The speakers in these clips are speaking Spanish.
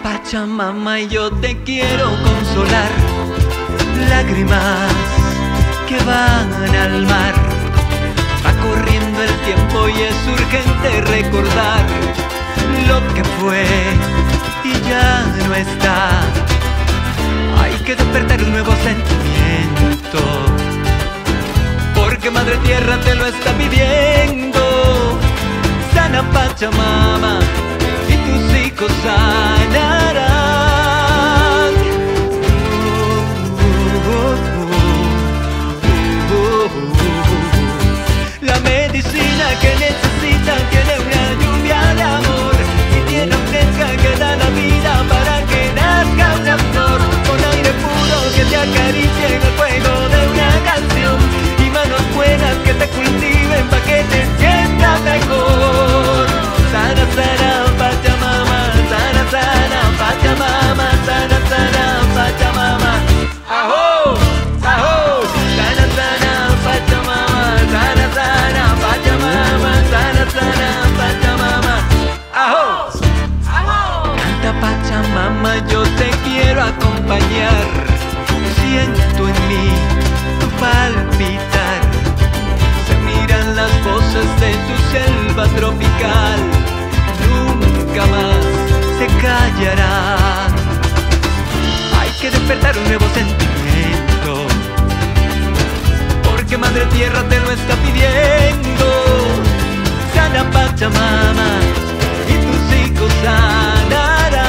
Pachamama, yo te quiero consolar. Lágrimas que van al mar. Va corriendo el tiempo y es urgente recordar lo que fue y ya no está. Hay que despertar un nuevo sentimiento, porque Madre Tierra te lo está pidiendo. Sana Pachamama y tus hijos sanarán. La medicina que necesitan tiene una lluvia de amor y tierra fresca que da la vida para que nazca una flor, con aire puro que te acaricie en el fuego de una canción y manos buenas que te cultiven para que te sientas mejor. Sana, sana, Pachamama, sana, sana, Pachamama, sana, sana, Pachamama. ¡Ajo! ¡Ajo! Sana, sana, Pachamama, sana, sana, Pachamama, sana, sana, Pachamama. ¡Ajo! ¡Ajo! Canta Pachamama, yo te quiero acompañar. Siento en mí tu palpitar. Se miran las voces de tu selva tropical. Nunca más se callará. Hay que despertar un nuevo sentimiento, porque Madre Tierra te lo está pidiendo. Sana Pachamama y tus hijos sanarán.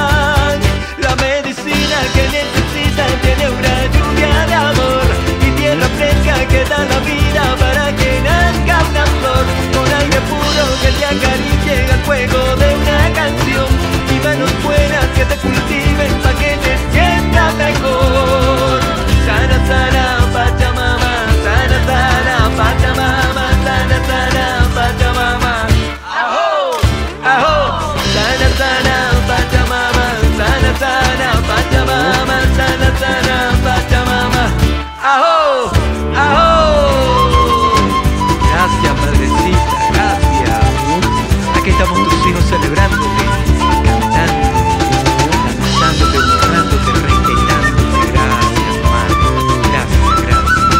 La medicina que necesitan tiene una lluvia de amor y tierra fresca que da la vida para que nazca una flor, con aire puro que te acaricie al fuego de una canción y manos buenas que te cultiven para que te sientas mejor. Sana, sana, Pachamama, sana, sana, Pachamama, sana, sana, Pachamama. ¡Ajo! ¡Ajo! Sana, sana, Pachamama, sana, sana, Pachamama, sana, sana, Pachamama. ¡Ajo! ¡Ajo! Gracias, madrecita, gracias. Aquí estamos tus hijos celebrándote, cantando, danzándote, honrándote, respetándote. Gracias, madre. Gracias, gracias,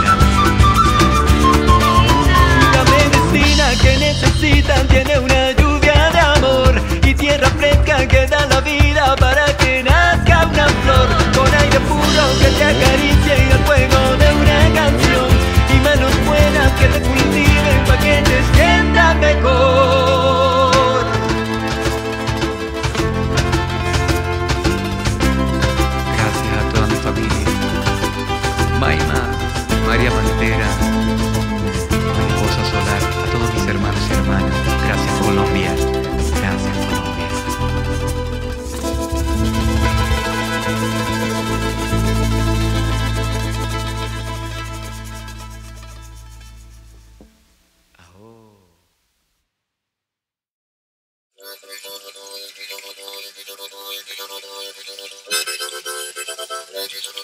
gracias. La medicina que necesitan tiene una lluvia de amor y tierra fresca que da la vida para que nazca una flor, con aire puro que te acaricie y el fuego de una canción y manos buenas que te cultiven para que te sientas mejor. Gracias a toda mi familia, Maima, María Pantera, Mariposa Solar, a todos mis hermanos y hermanas. Gracias, Colombia. Gracias, Colombia. Oh.